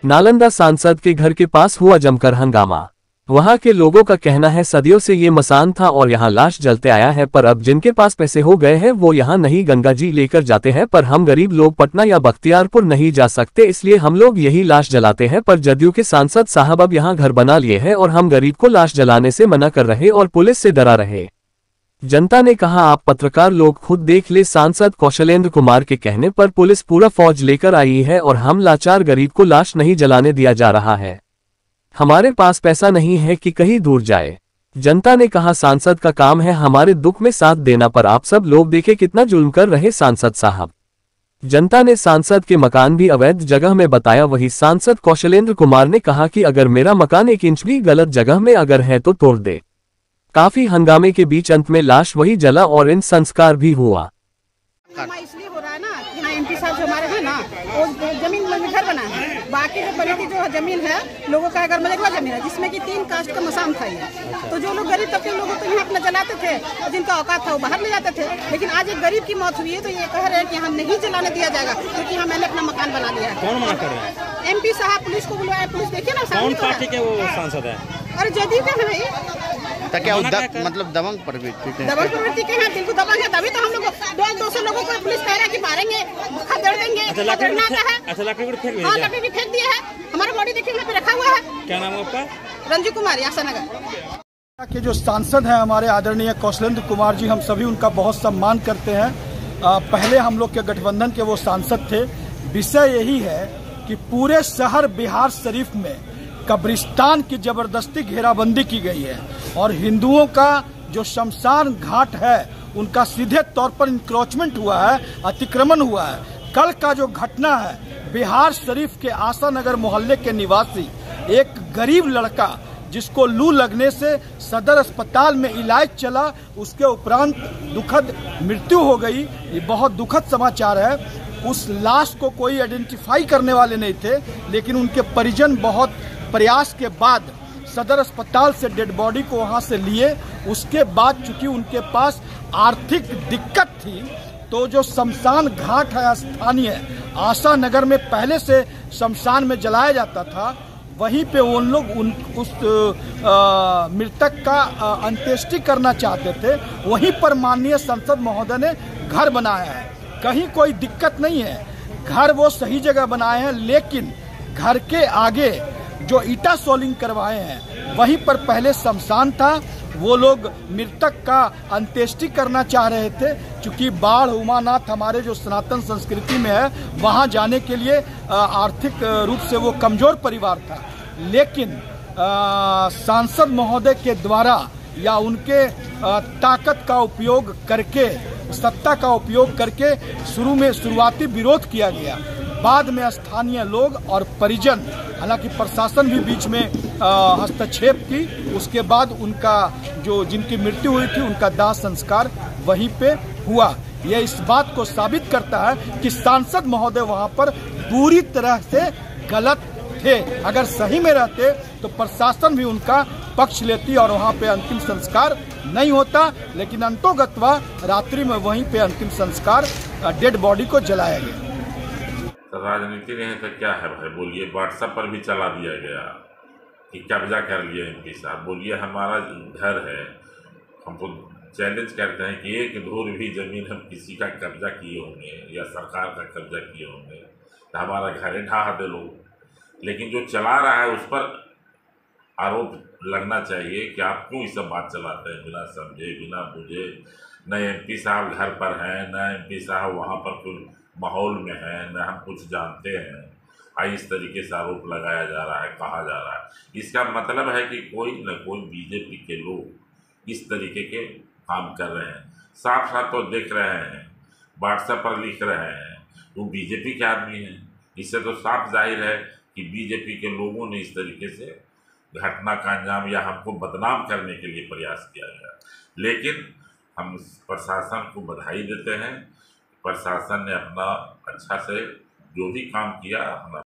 नालंदा सांसद के घर के पास हुआ जमकर हंगामा। वहां के लोगों का कहना है सदियों से ये मसान था और यहां लाश जलते आया है, पर अब जिनके पास पैसे हो गए हैं वो यहां नहीं गंगा जी लेकर जाते हैं, पर हम गरीब लोग पटना या बख्तियारपुर नहीं जा सकते, इसलिए हम लोग यही लाश जलाते हैं। पर जदयू के सांसद साहब अब यहां घर बना लिए हैं और हम गरीब को लाश जलाने से मना कर रहे और पुलिस से डरा रहे। जनता ने कहा आप पत्रकार लोग खुद देख ले। सांसद कौशलेंद्र कुमार के कहने पर पुलिस पूरा फौज लेकर आई है और हम लाचार गरीब को लाश नहीं जलाने दिया जा रहा है। हमारे पास पैसा नहीं है कि कहीं दूर जाए। जनता ने कहा सांसद का काम है हमारे दुख में साथ देना, पर आप सब लोग देखे कितना जुल्म कर रहे सांसद साहब। जनता ने सांसद के मकान भी अवैध जगह में बताया। वही सांसद कौशलेंद्र कुमार ने कहा कि अगर मेरा मकान 1 इंच भी गलत जगह में अगर है तो तोड़ दे। काफी हंगामे के बीच अंत में लाश वही जला और इन संस्कार भी हुआ। इसलिए हो रहा है ना कि हाँ एमपी साहब जो हमारे हैं ना वो जमीन में घर बना है, बाकी जो पहले की जो जमीन है लोगों का अगर मलकवा जमीन है जिसमें कि 3 कास्ट का मसान था ये, तो जो लोग गरीब तबके लोगों को यहाँ अपना जलाते थे और जिनका औकात था वो बाहर ले जाते थे। लेकिन आज एक गरीब की मौत हुई है तो ये कह रहे हैं कि हम नहीं जलाने दिया जाएगा क्योंकि हाँ मैंने अपना मकान बना लिया है। कौन मना कर रहे हैं? एमपी साहब पुलिस को बुलाया, पुलिस देखिए ना कौन पार्टी के वो सांसद है? और जदयू का है क्या मतलब दबंग प्रवृत्ति के दबंग प्रवृत्ति के हैं, बिल्कुल दबंग है, तभी तो हम लोग 200 लोगों को पुलिस कह रहा है कि मारेंगे, खदेड़ देंगे। अच्छा लकड़ी भी फेंक दिया? हाँ लकड़ी भी फेंक दिया है। हमारा बॉडी देखिए वहाँ पे रखा हुआ है। क्या नाम है आपका? रंजू कुमार, यासानगर के जो सांसद हैं हमारे आदरणीय कौशलेंद्र कुमार जी, हम सभी उनका बहुत सम्मान करते हैं। पहले हम लोग के गठबंधन के वो सांसद थे। विषय यही है कि पूरे शहर बिहार शरीफ में कब्रिस्तान की जबरदस्ती घेराबंदी की गई है और हिंदुओं का जो शमशान घाट है उनका सीधे तौर पर इंक्रोचमेंट हुआ है, अतिक्रमण हुआ है। कल का जो घटना है बिहार शरीफ के आशा नगर मोहल्ले के निवासी एक गरीब लड़का जिसको लू लगने से सदर अस्पताल में इलाज चला, उसके उपरांत दुखद मृत्यु हो गई। ये बहुत दुखद समाचार है। उस लाश को कोई आइडेंटिफाई करने वाले नहीं थे, लेकिन उनके परिजन बहुत प्रयास के बाद सदर अस्पताल से डेड बॉडी को वहां से लिए। उसके बाद चूंकि उनके पास आर्थिक दिक्कत थी तो जो शमशान घाट है स्थानीय आशा नगर में पहले से शमशान में जलाया जाता था, वहीं पे उन लोग उस मृतक का अंत्येष्टि करना चाहते थे। वहीं पर माननीय संसद महोदय ने घर बनाया है, कहीं कोई दिक्कत नहीं है। घर वो सही जगह बनाए हैं, लेकिन घर के आगे जो ईटा सोलिंग करवाए हैं वहीं पर पहले शमशान था। वो लोग मृतक का अंत्येष्टि करना चाह रहे थे। चूंकि बाढ़ उमानाथ हमारे जो सनातन संस्कृति में है वहां जाने के लिए आर्थिक रूप से वो कमजोर परिवार था, लेकिन सांसद महोदय के द्वारा या उनके ताकत का उपयोग करके, सत्ता का उपयोग करके शुरुआती विरोध किया गया। बाद में स्थानीय लोग और परिजन, हालांकि प्रशासन भी बीच में हस्तक्षेप की, उसके बाद उनका जो जिनकी मृत्यु हुई थी उनका दाह संस्कार वहीं पे हुआ। यह इस बात को साबित करता है कि सांसद महोदय वहां पर पूरी तरह से गलत थे। अगर सही में रहते तो प्रशासन भी उनका पक्ष लेती और वहां पे अंतिम संस्कार नहीं होता, लेकिन अंतोगत्वा रात्रि में वहीं पे अंतिम संस्कार डेड बॉडी को जलाया गया। राजनीति नहीं तो क्या है भाई, बोलिए। व्हाट्सएप पर भी चला दिया गया कि कब्जा कर लिया एमपी साहब। बोलिए हमारा घर है, हमको चैलेंज करते हैं कि एक धूर भी जमीन हम किसी का कब्जा किए होंगे या सरकार का कब्जा किए होंगे तो हमारा घर ढा दे लोग। लेकिन जो चला रहा है उस पर आरोप लगना चाहिए कि आप क्यों ये सब बात चलाते हैं बिना समझे बिना बुझे। न एमपी साहब घर पर हैं, न एमपी साहब वहाँ पर कोई माहौल में है, न हम कुछ जानते हैं। इस तरीके से आरोप लगाया जा रहा है, कहा जा रहा है। इसका मतलब है कि कोई न कोई बीजेपी के लोग इस तरीके के काम कर रहे हैं। साफ साफ तो देख रहे हैं, व्हाट्सएप पर लिख रहे हैं वो बीजेपी के आदमी हैं। इससे तो साफ जाहिर है कि बीजेपी के लोगों ने इस तरीके से घटना का अंजाम या हमको बदनाम करने के लिए प्रयास किया गया। लेकिन हम प्रशासन को बधाई देते हैं। प्रशासन ने अपना अच्छा से जो भी काम किया अपना